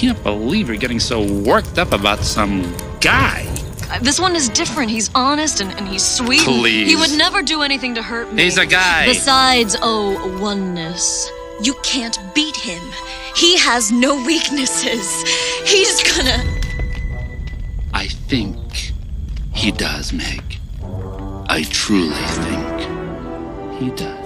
can't believe you're getting so worked up about some guy. This one is different. He's honest and he's sweet. Please. He would never do anything to hurt me. He's a guy. Besides, oneness. You can't beat him. He has no weaknesses. He's gonna... I think he does, Meg. I truly think he does.